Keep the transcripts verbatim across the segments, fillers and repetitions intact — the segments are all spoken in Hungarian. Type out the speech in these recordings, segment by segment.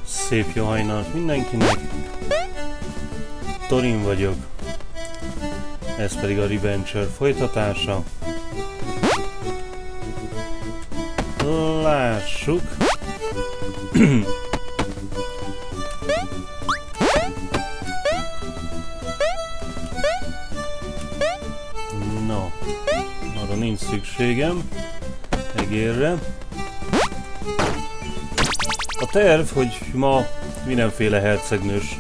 Szép jó hajnalt mindenkinek. Thorin vagyok. Ez pedig a Reventure folytatása. Lássuk. No, arra nincs szükségem. Egérre. A terv, hogy ma mindenféle hercegnős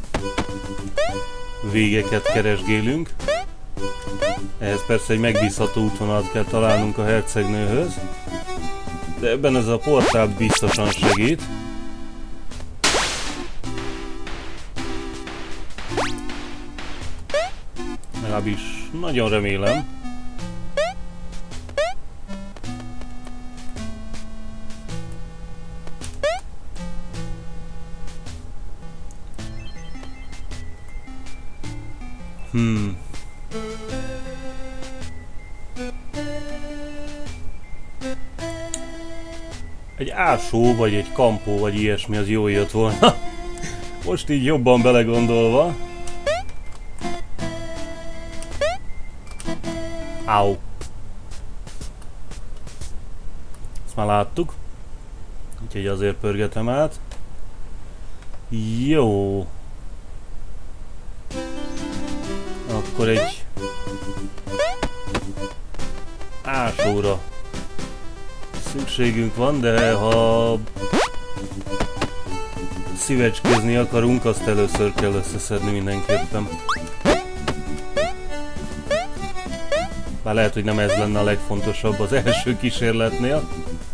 végeket keresgélünk. Ehhez persze egy megbízható útvonalat kell találnunk a hercegnőhöz. De ebben ez a portál biztosan segít. Legalábbis nagyon remélem. Hmm. Egy ásó, vagy egy kampó, vagy ilyesmi az jól jött volna. Most így jobban belegondolva. Au. Ezt már láttuk. Úgyhogy azért pörgetem át. Jó. Akkor egy ásóra szükségünk van, de ha szívecskézni akarunk, azt először kell összeszedni mindenképpen. Bár lehet, hogy nem ez lenne a legfontosabb az első kísérletnél.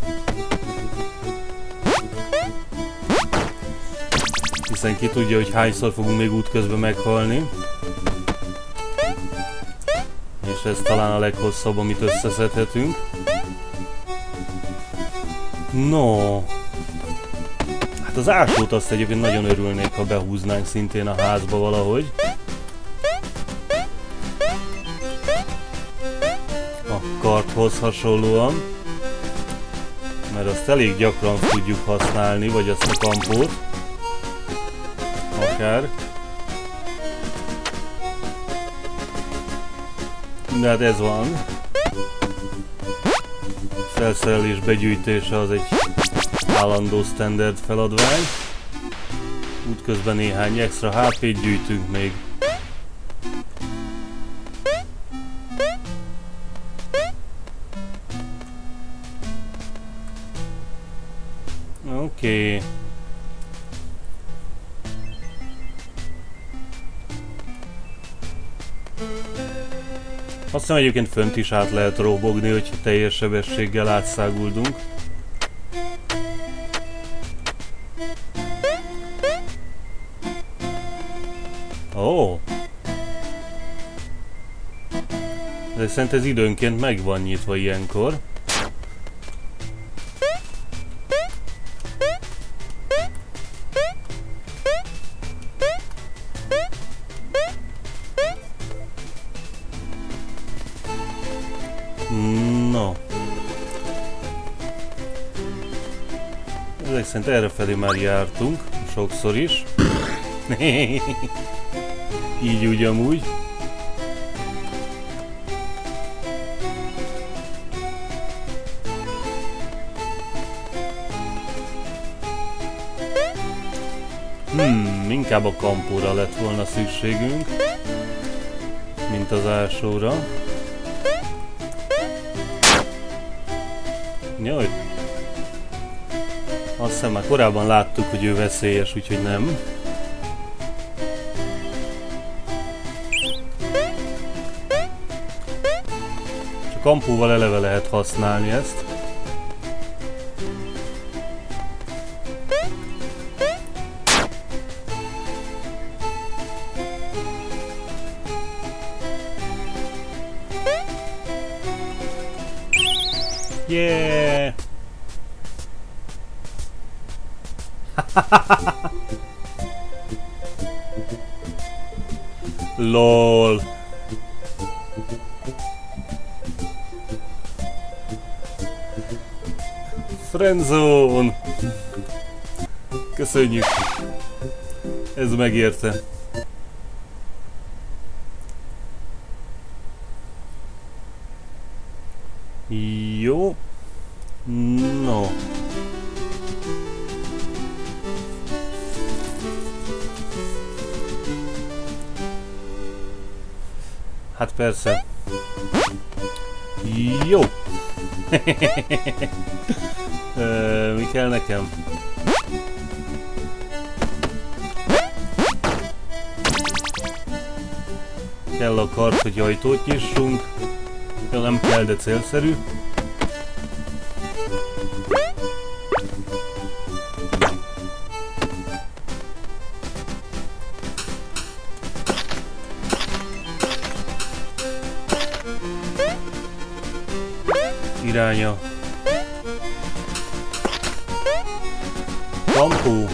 Hiszen ki tudja, hogy hányszor fogunk még útközben meghalni. És ez talán a leghosszabb, amit összeszedhetünk. No. Hát az ásót azt egyébként nagyon örülnék, ha behúznánk szintén a házba valahogy. A karthoz hasonlóan. Mert azt elég gyakran tudjuk használni, vagy azt a kampót. Akár. De hát ez van. Felszerelés begyűjtése az egy állandó standard feladvány. Útközben néhány extra há pét gyűjtünk még. Oké. Okay. Azt hiszem egyébként fönt is át lehet robogni, hogyha teljes sebességgel átszáguldunk. Ó! Oh. De szerintem ez időnként meg van nyitva ilyenkor. No. Ezek szerint errefelé már jártunk, sokszor is. Így úgy amúgy. Hmm, inkább a kampóra lett volna szükségünk, mint az ásóra. Jaj. Azt hiszem már korábban láttuk, hogy ő veszélyes, úgyhogy nem. Csak kampóval eleve lehet használni ezt. Yeah! LOL! Friendzone! Köszönjük. Ez megérte. Jó. No. Hát persze. Jó. Ö, mi kell nekem? Kell a kard, hogy ajtót nyissunk. Ja, nem kell, de célszerű. Iránya. Kampó.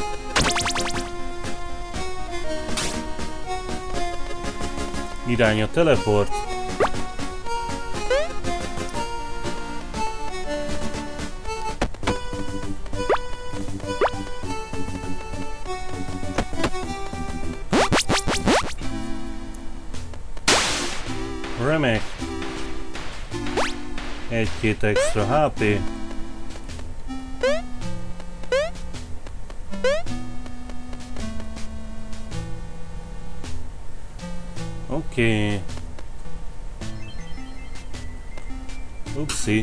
Iránya teleport. Remek. Egy-két extra há pé. Oké. Okay. Upsi.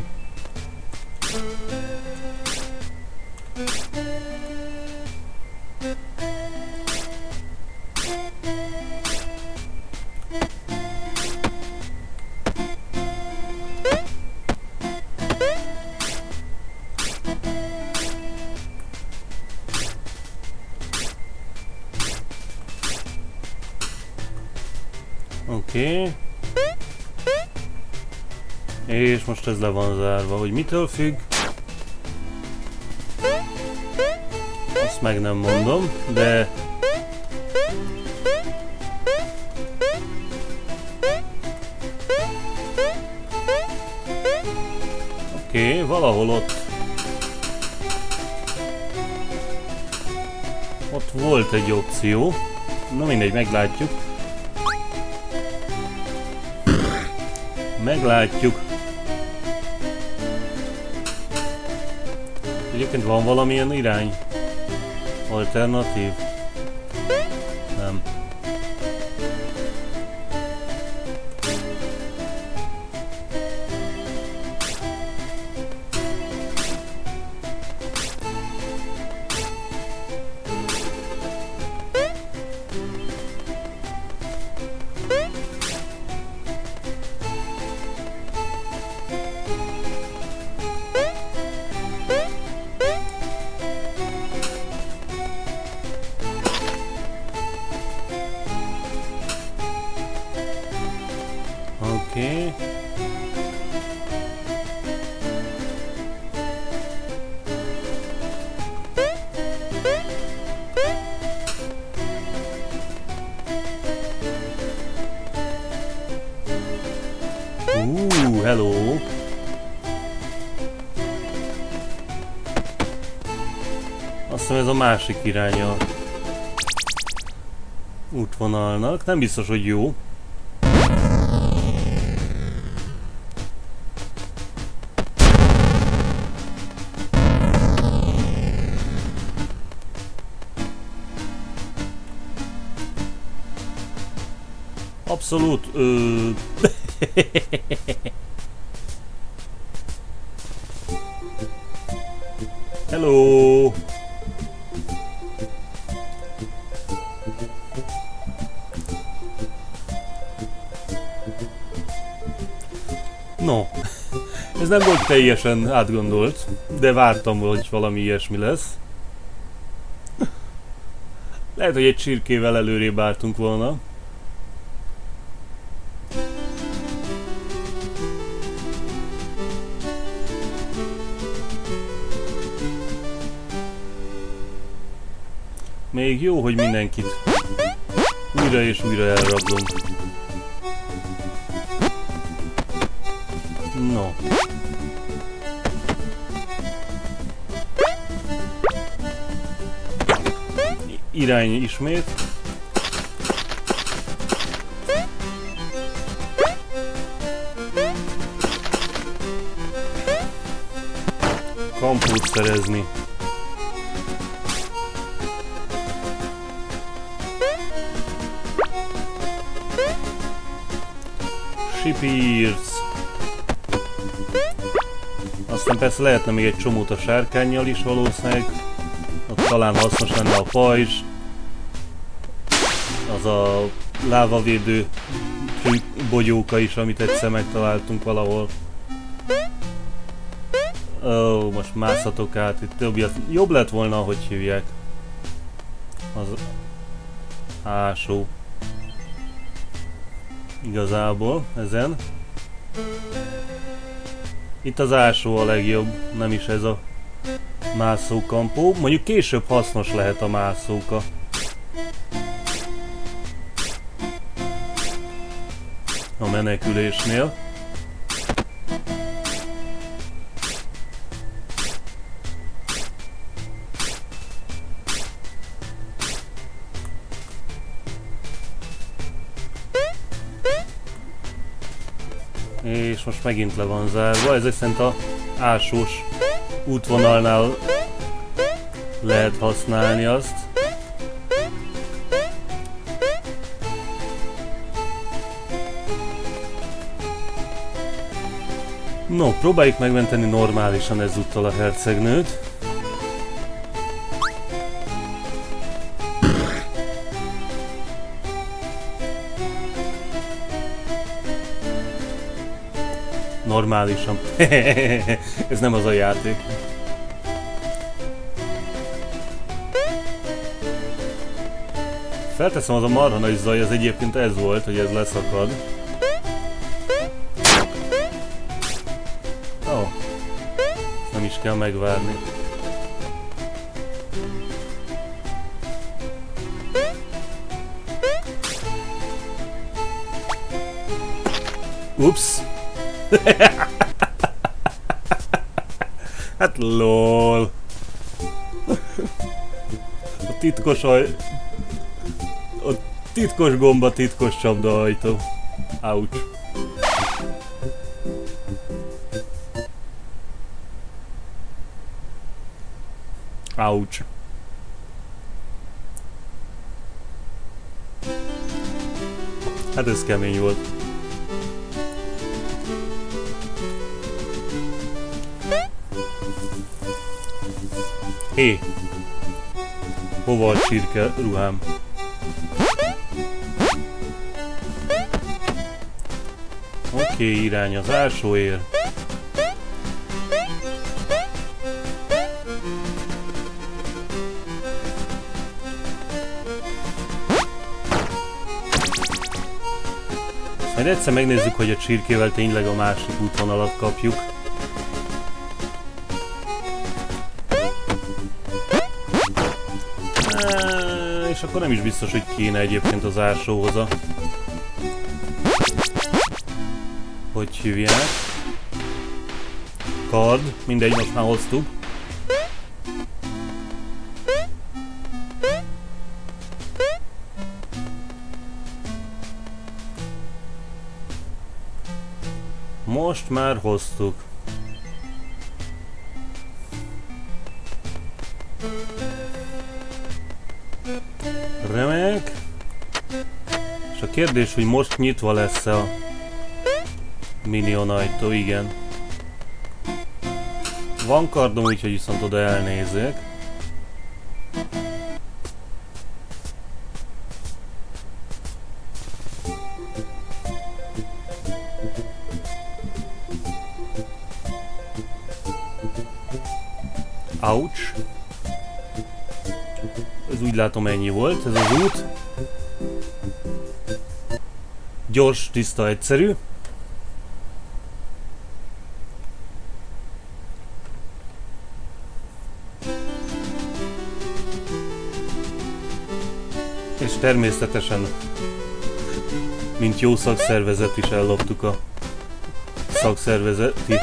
Oké. Okay. És most ez le van zárva, hogy mitől függ. Azt meg nem mondom, de... Oké, okay, valahol ott... Ott volt egy opció. Na mindegy, meglátjuk. Meglátjuk. Egyébként van valamilyen irány? Alternatív? Nem. Oké. Uh, hello. Azt hiszem ez a másik iránya útvonalnak. Nem biztos, hogy jó. Abszolút. Ö... Hello. No, ez nem volt teljesen átgondolt, de vártam, hogy valami ilyesmi lesz. Lehet, hogy egy csirkével előrébb álltunk volna. Még jó, hogy mindenkit újra és újra elrablunk. No. irány ismét. Kampót szerezni. Sipírc. Aztán persze lehetne még egy csomót a sárkánnyal is valószínűleg. Ott talán hasznos lenne a pajzs. Az a lávavédő bogyóka is, amit egyszer megtaláltunk valahol. Ó, oh, most mászhatok át, itt több, jobb lett volna, ahogy hívják. Az ásó. Igazából, ezen. Itt az ásó a legjobb, nem is ez a mászókampó. Mondjuk később hasznos lehet a mászóka. A menekülésnél. És most megint le van zárva, ezek szerint a ásós útvonalnál lehet használni azt. No, próbáljuk megmenteni normálisan ezúttal a hercegnőt. Normálisan. Ez nem az a játék. Felteszem, az a marha nagy zaj, ez egyébként ez volt, hogy ez leszakad. Ó. Oh. Nem is kell megvárni. Ups. Hát lol. A titkos aj... A titkos gomba, titkos csapdaajtó. Ouch. Ouch. Hát ez kemény volt. Hé! Hova a csirke ruhám? Oké, okay, irány az ásóér. Majd egyszer megnézzük, hogy a csirkével tényleg a másik útvonalat kapjuk. És akkor nem is biztos, hogy kéne egyébként az ásóhoz a... Hogy hívják? Kard, mindegy, most már hoztuk. Most már hoztuk. Remek. És a kérdés, hogy most nyitva lesz a minion ajtó, igen. Van kardom, úgyhogy viszont oda elnézek. Ouch. Ez úgy látom ennyi volt, ez az út. Gyors, tiszta, egyszerű. És természetesen, mint jó szakszervezet is elloptuk a szakszervezeti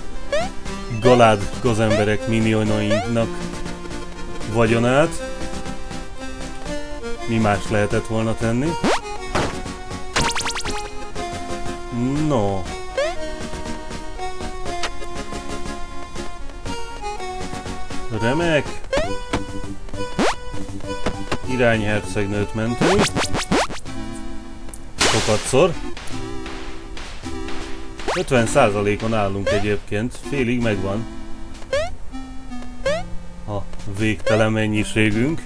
galád gazemberek minionainknak vagyonát. mi más lehetett volna tenni. No. Remek. Irányhercegnőt mentünk. Sokatszor. ötven százalékon állunk egyébként. Félig megvan a végtelen mennyiségünk.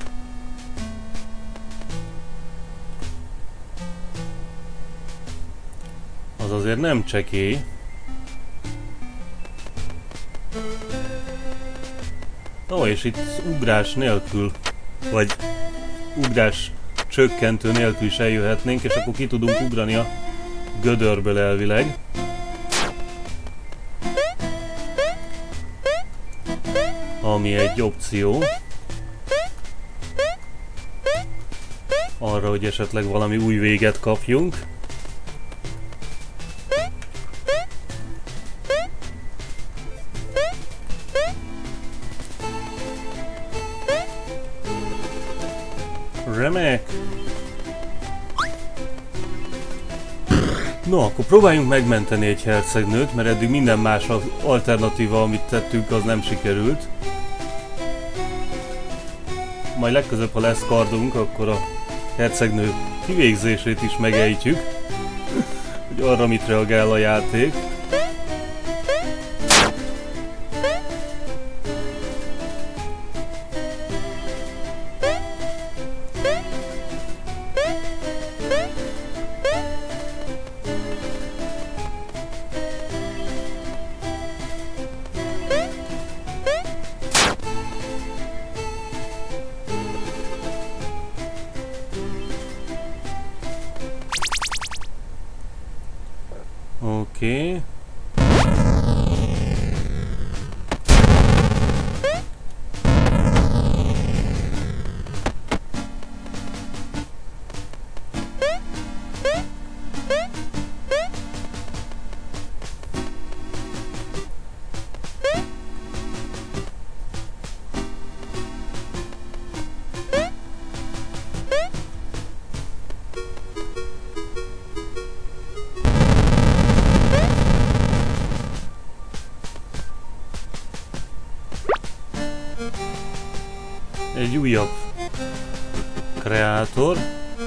Az azért nem csekély. Ó, és itt ugrás nélkül, vagy ugrás csökkentő nélkül is eljöhetnénk, és akkor ki tudunk ugrani a gödörből elvileg. Ami egy opció. Arra, hogy esetleg valami új véget kapjunk. Remek! No, akkor próbáljunk megmenteni egy hercegnőt, mert eddig minden más alternatíva, amit tettünk, az nem sikerült. Majd legközelebb, ha lesz kardunk, akkor a hercegnő kivégzését is megejtjük, hogy arra mit reagál a játék. Oké. Egy újabb kreátor.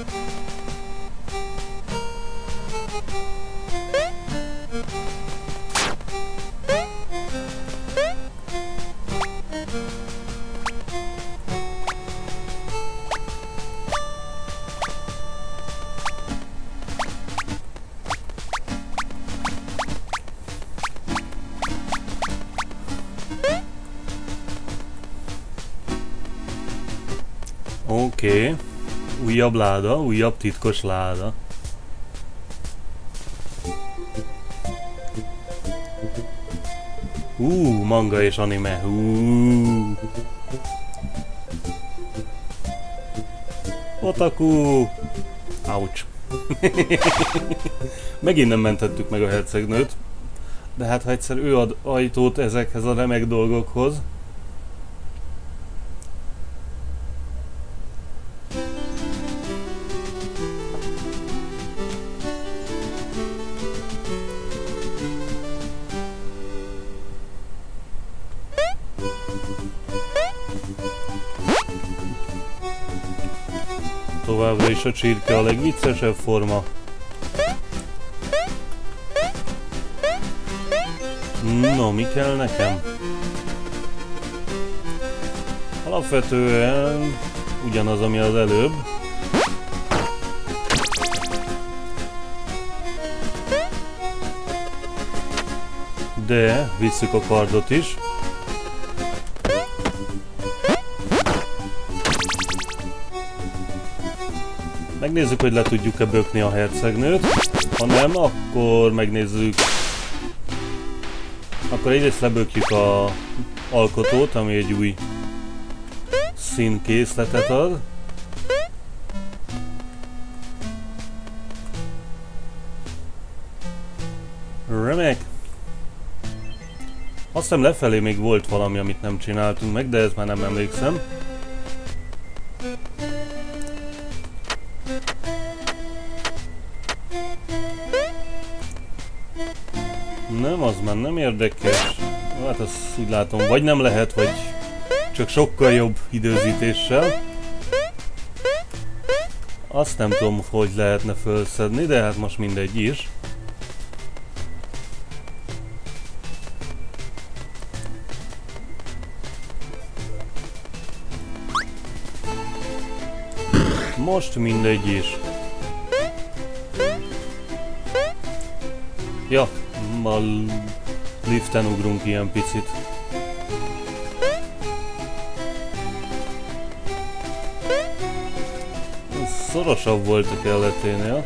Oké, okay. Újabb láda, újabb titkos láda. Hú, uh, manga és anime, hú. Uh. Otaku! Ouch. Megint nem mentettük meg a hercegnőt. De hát ha egyszer ő ad ajtót ezekhez a remek dolgokhoz. Továbbra is a csirke a legviccesebb forma. No, mi kell nekem? Alapvetően ugyanaz, ami az előbb. De visszük a kardot is. Megnézzük, hogy le tudjuk-e bökni a hercegnőt. Ha nem, akkor megnézzük. Akkor egyrészt lebökjük a alkotót, ami egy új színkészletet ad. Remek! Azt hiszem lefelé még volt valami, amit nem csináltunk meg, de ezt már nem emlékszem. Nem, az már nem érdekes. Hát azt úgy látom, vagy nem lehet, vagy csak sokkal jobb időzítéssel. Azt nem tudom, hogy lehetne felszedni, de hát most mindegy is. Most mindegy is. Ja, a liften ugrunk ilyen picit. Szorosabb volt a kelleténél.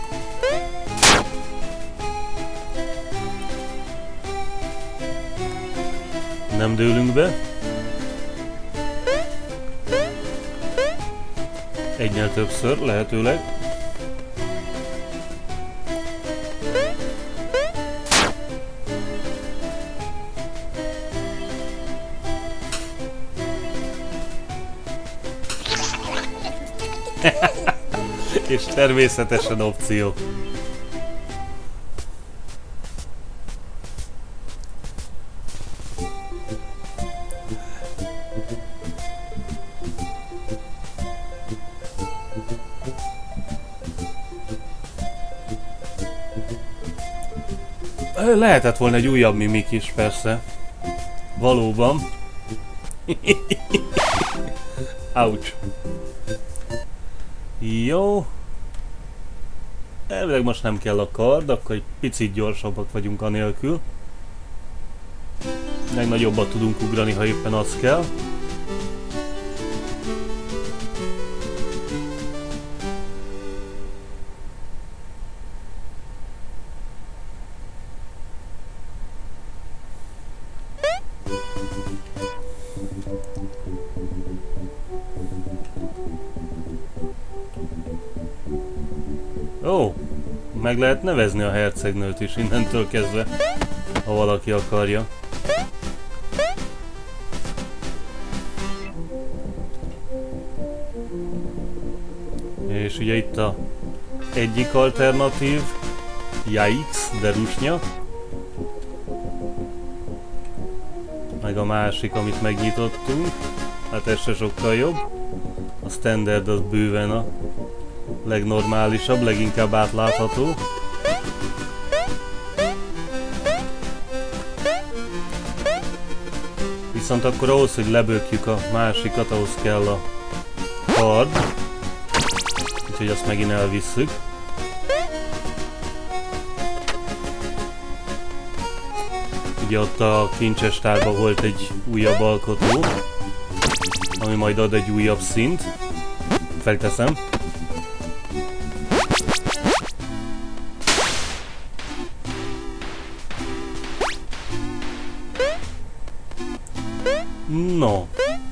Nem dőlünk be. Egynél többször, lehetőleg. És természetesen opció. Lehetett volna egy újabb mimik is, persze. Valóban. Ouch. Jó. Elvileg most nem kell a kard, akkor egy picit gyorsabbak vagyunk anélkül. Meg nagyobbat tudunk ugrani, ha éppen az kell. Ó, meg lehet nevezni a hercegnőt is innentől kezdve, ha valaki akarja. És ugye itt a egyik alternatív, Yikes, de rusnya. Meg a másik, amit megnyitottunk, hát ez se sokkal jobb. A standard az bőven a legnormálisabb, leginkább átlátható. Viszont akkor ahhoz, hogy lebökjük a másikat, ahhoz kell a kard. Úgyhogy azt megint elvisszük. Ugye ott a kincses tárban volt egy újabb alkotó, ami majd ad egy újabb szint. Felteszem. No.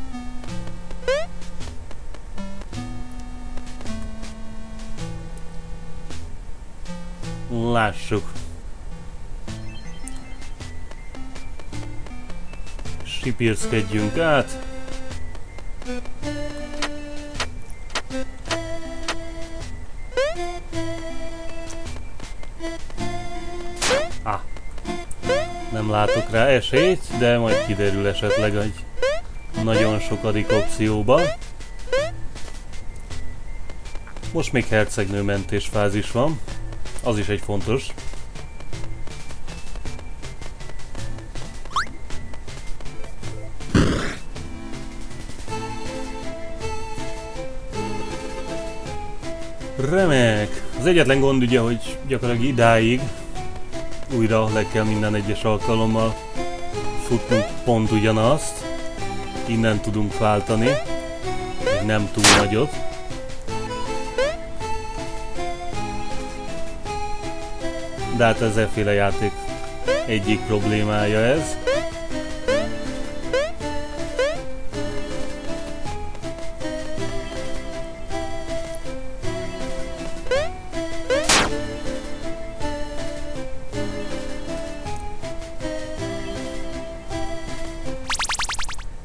Lássuk. Sipírszkedjünk át. Ah. Nem látok rá esélyt, de majd kiderül esetleg egy nagyon sokadik opcióban. Most még hercegnőmentés fázis van. Az is egy fontos. Remek! Az egyetlen gond ugye, hogy gyakorlatilag idáig újra le kell minden egyes alkalommal futnunk pont ugyanazt. Innen tudunk váltani, még nem túl nagyot. De hát ez efféle játék egyik problémája ez.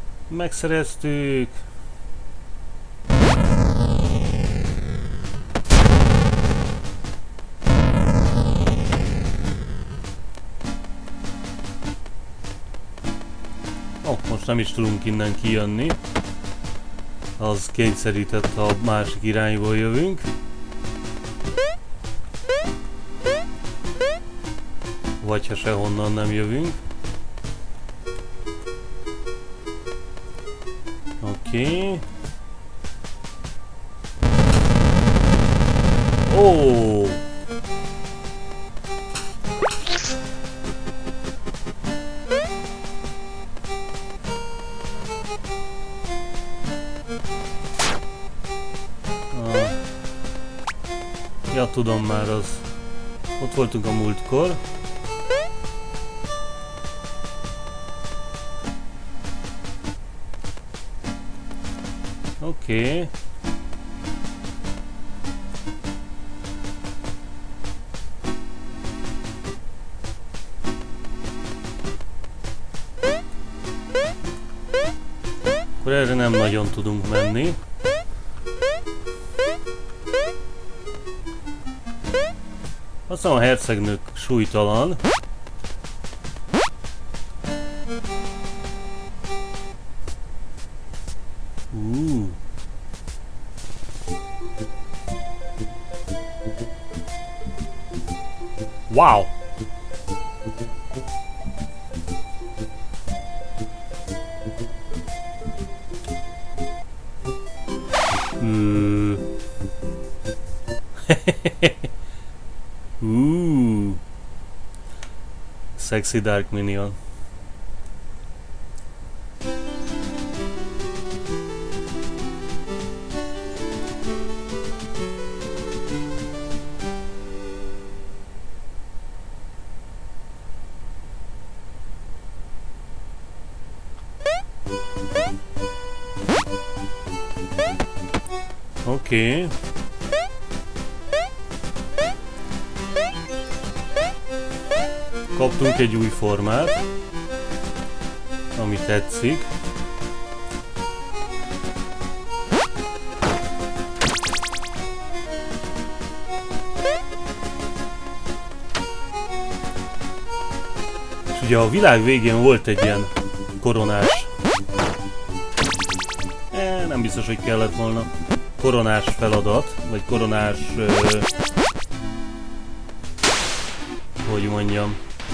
Megszereztük. nem is tudunk innen kijönni. Az kényszerített, ha a másik irányból jövünk. Vagy ha sehonnan nem jövünk. Oké. Okay. Ó! Oh. Ah. Ja, tudom már, az. Ott voltunk a múltkor. Oké. Okay. Akkor erre nem nagyon tudunk menni. Aztán a hercegnők súlytalan. Uh. Wow! Uh. uh. Sexy dark minion. Oké. Okay. Kaptunk egy új formát, ami tetszik. És ugye a világ végén volt egy ilyen koronás. Eh, nem biztos, hogy kellett volna. Koronás feladat, vagy koronás... Uh, hogy mondjam...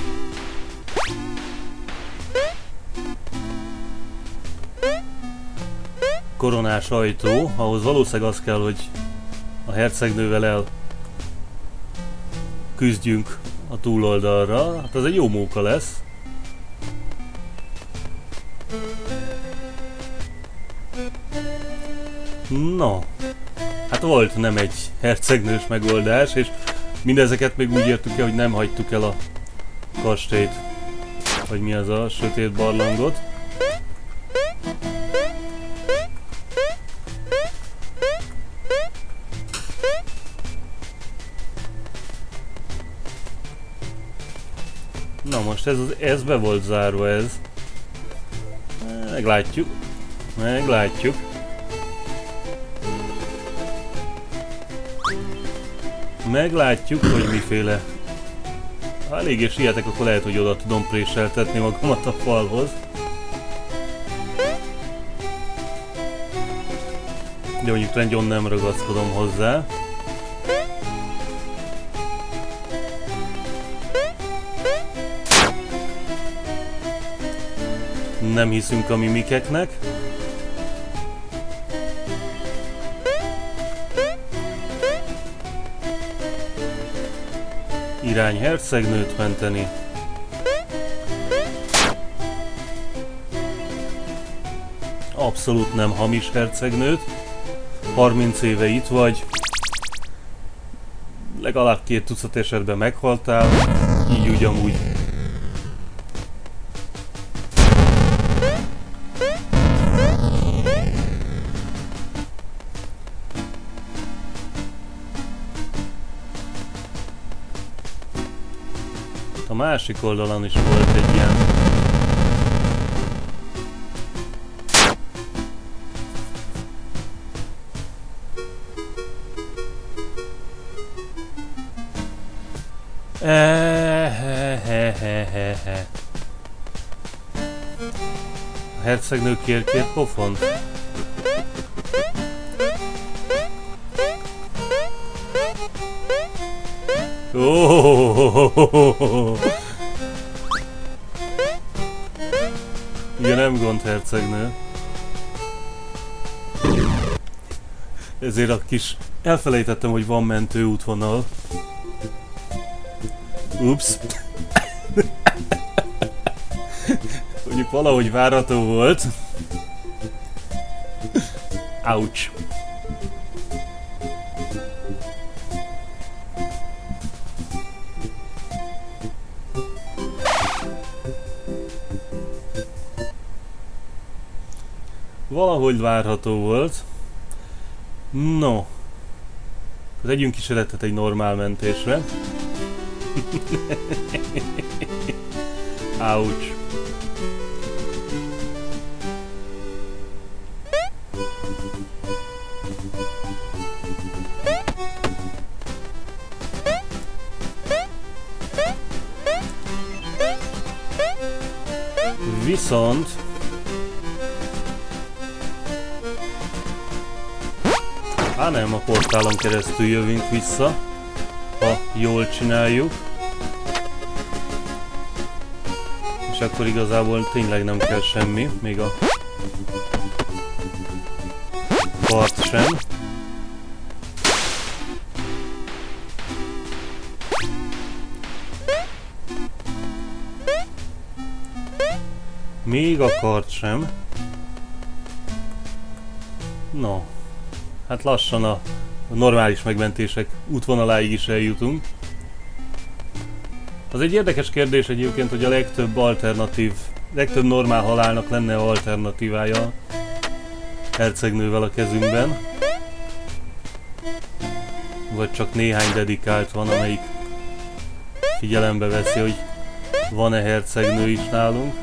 Koronás ajtó, ahhoz valószínűleg az kell, hogy a hercegnővel el küzdjünk a túloldalra. Hát az egy jó móka lesz. No, hát volt nem egy hercegnős megoldás, és mindezeket még úgy értük el, hogy nem hagytuk el a kastélyt, vagy mi az a sötét barlangot. Na most ez, az, ez be volt zárva, ez. Meglátjuk. Meglátjuk. Meglátjuk, hogy miféle. Ha eléggé sietek, akkor lehet, hogy oda tudom préseltetni magamat a falhoz. De mondjuk nagyon nem ragaszkodom hozzá. Nem hiszünk a mimikeknek. Irány hercegnőt menteni. Abszolút nem hamis hercegnőt. harminc éve itt vagy. Legalább két tucat esetben meghaltál. Így úgy amúgy. A másik oldalon is volt egy ilyen. hercegnő kér két pofont? Oh! Igen, nem gond, hercegnő. Ezért a kis... Elfelejtettem, hogy van mentő útvonal. Ups. Mondjuk valahogy várható volt. Ouch. Valahogy várható volt. No. Tegyünk kísérletet egy normál mentésre. Ouch. Viszont á nem, a portálon keresztül jövünk vissza, ha jól csináljuk. És akkor igazából tényleg nem kell semmi, még a kart sem. Még a kart sem. No. Hát lassan a normális megmentések útvonaláig is eljutunk. Az egy érdekes kérdés egyébként, hogy a legtöbb alternatív, legtöbb normál halálnak lenne alternatívája hercegnővel a kezünkben. Vagy csak néhány dedikált van, amelyik figyelembe veszi, hogy van-e hercegnő is nálunk.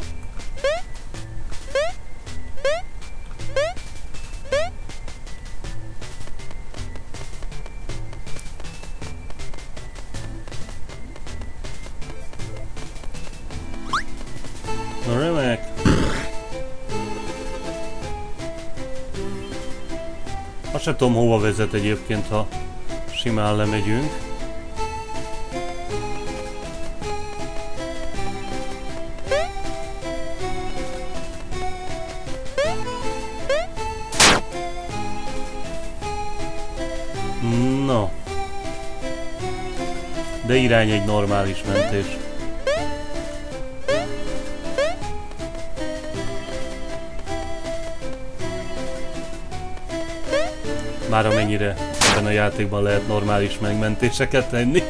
Na remek! Azt sem tudom, hova vezet egyébként, ha simán lemegyünk. No. De irány egy normális mentés. Már amennyire ebben a játékban lehet normális megmentéseket tenni.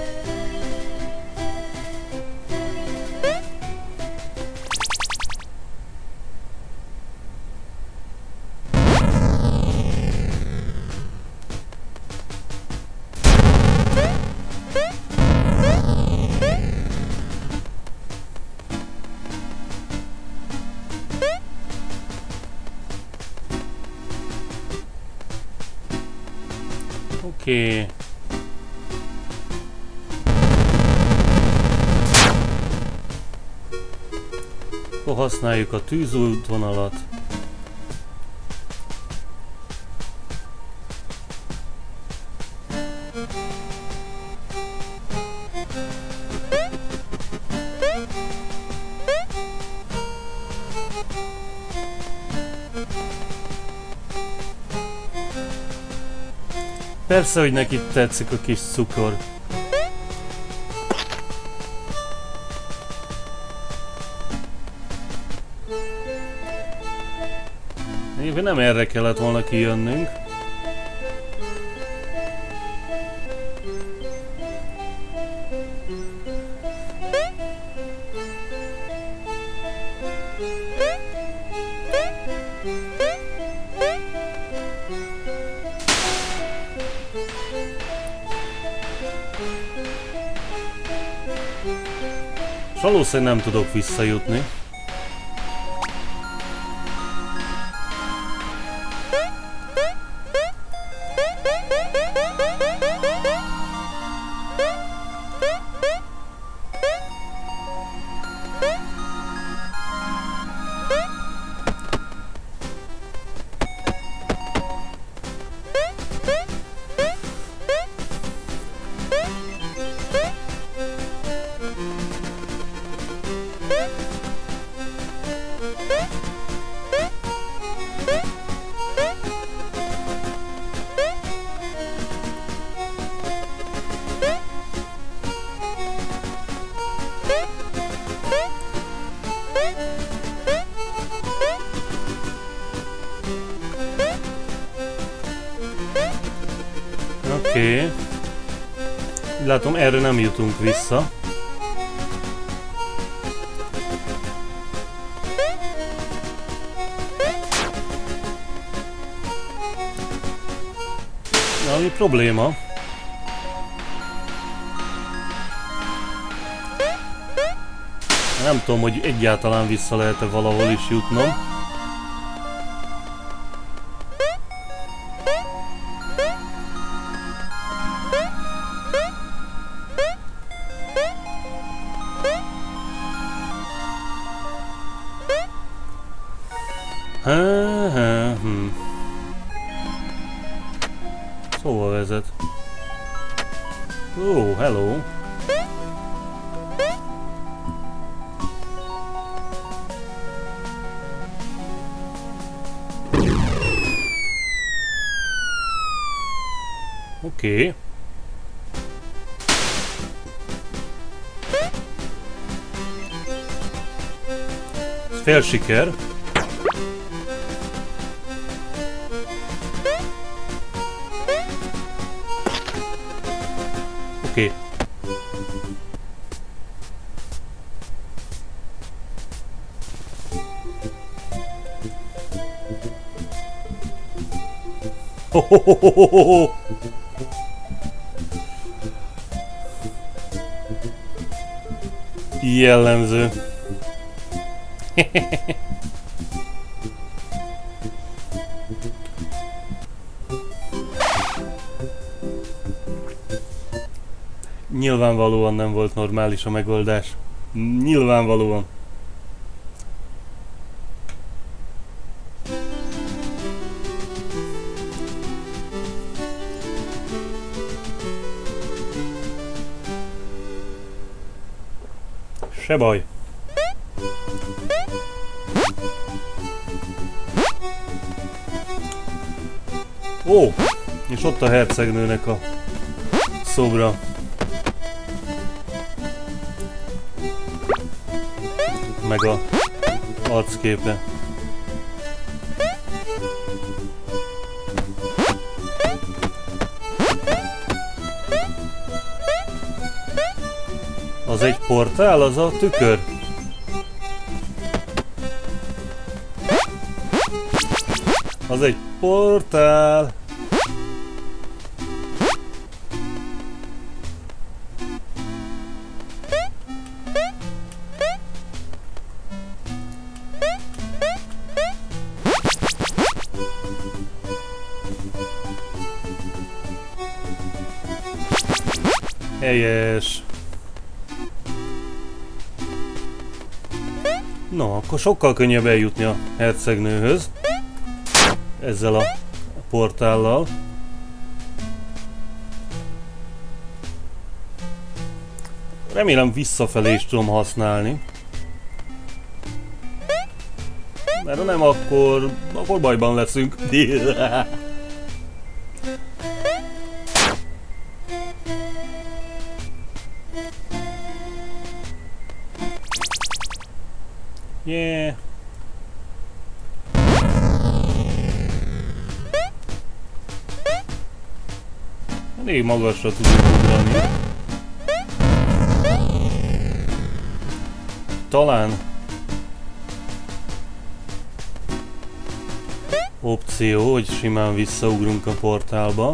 Oké. Akkor használjuk a tűzútvonalat. Persze, hogy neki tetszik a kis cukor. Egyébként nem erre kellett volna kijönnünk. És valószínűleg nem tudok visszajutni. Oké. Okay. Látom, erre nem jutunk vissza. Ami probléma. Nem tudom, hogy egyáltalán vissza lehet-e valahol is jutnom. Hm. Szóval vezet. Ó, oh, hello! Oké. Okay. Ez fél siker. Oké. Okay. Ho, ho, ho, ho, ho, ho. Jellemző. Nyilvánvalóan nem volt normális a megoldás. Nyilvánvalóan. Se baj. Ó, és ott a hercegnőnek a szobra. Meg a arcképe. Az egy portál, az a tükör? Az egy portál. Helyes. No, akkor sokkal könnyebb eljutni a hercegnőhöz. Ezzel a portállal. Remélem visszafelé is tudom használni. Mert ha nem, akkor, akkor bajban leszünk. Yeah. Elég magasra tudjuk ugrani. Talán opció, hogy simán visszaugrunk a portálba.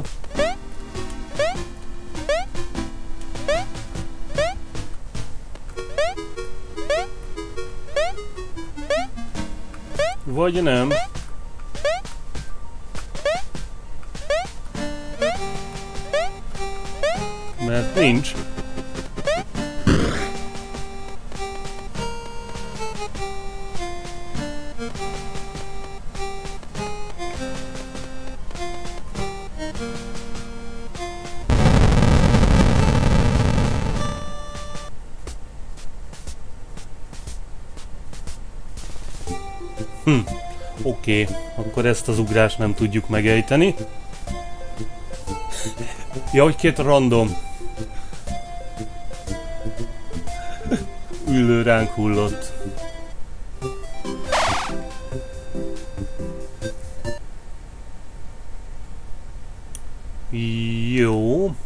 Vagy nem. Mert nincs. Hm, oké, okay. Akkor ezt az ugrást nem tudjuk megejteni. Ja, hogy két random ülő ránk hullott. Jó.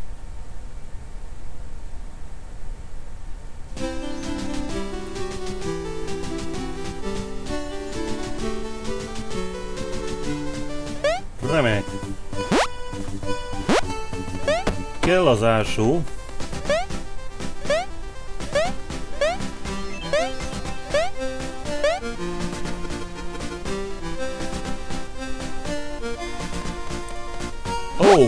Remek. Kell az ásó. Ó!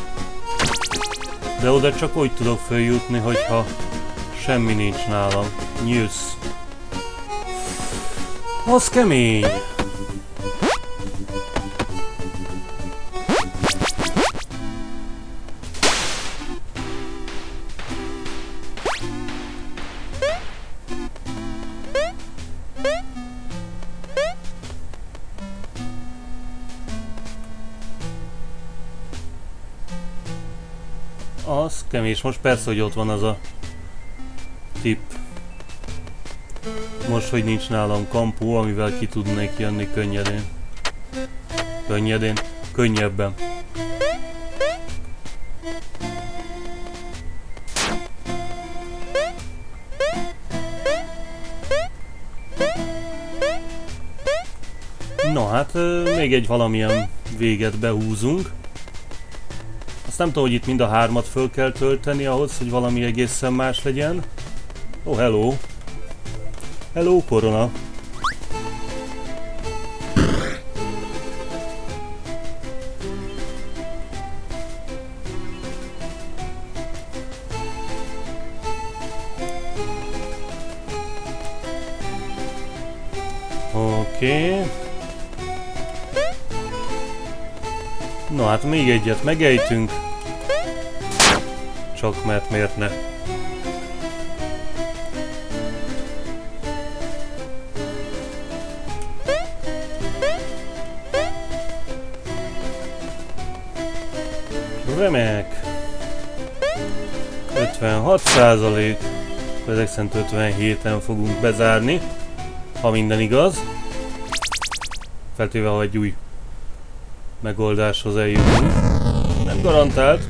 De oda csak úgy tudok följutni, hogyha semmi nincs nálam. Nyűsz. Az kemény! Az kemény, most persze, hogy ott van az a tipp. Most, hogy nincs nálam kampó, amivel ki tudnék jönni könnyedén. Könnyedén? Könnyebben. Na hát, még egy valamilyen véget behúzunk. Azt nem tudom, hogy itt mind a hármat föl kell tölteni ahhoz, hogy valami egészen más legyen. Oh, hello! Hello, korona! Oké. Okay. Na hát még egyet megejtünk. Csak mert miért ne? Remek! ötvenhat százalék. Ezek szerint ötvenhéten fogunk bezárni. Ha minden igaz. Feltéve, ha egy új megoldáshoz eljutunk. Nem garantált.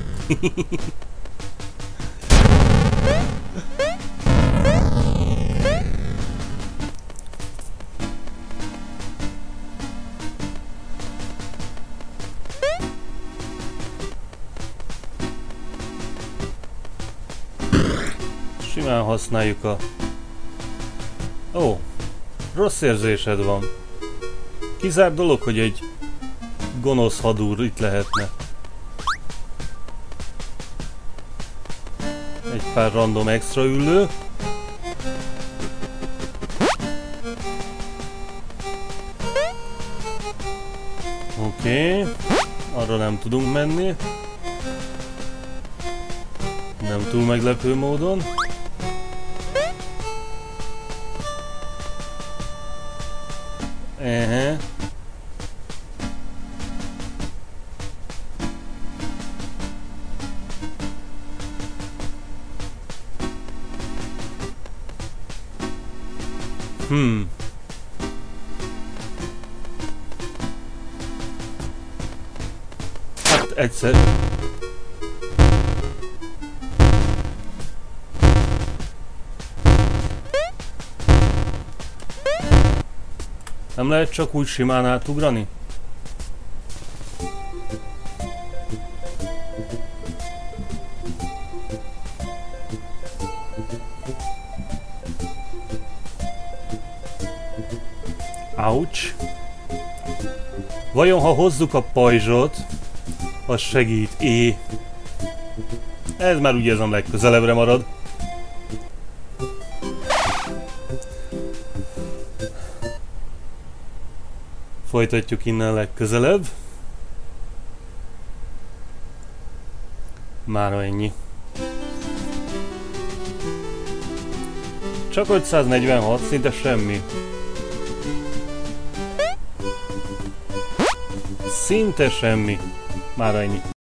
Simán használjuk a... Ó, rossz érzésed van. Kizárt dolog, hogy egy gonosz hadúr itt lehetne. Egy pár random extra ülő. Oké, okay. Arra nem tudunk menni. Nem túl meglepő módon. Ehe. Hmm. Hát egyszer. Nem lehet csak úgy simán átugrani? Ouch! Vajon ha hozzuk a pajzsot, az segít? É. Ez már úgy érzem legközelebbre marad. Folytatjuk innen legközelebb. Mára ennyi. Csak ötszáznegyvenhat, szinte semmi. Szinte semmi. Mára ennyi.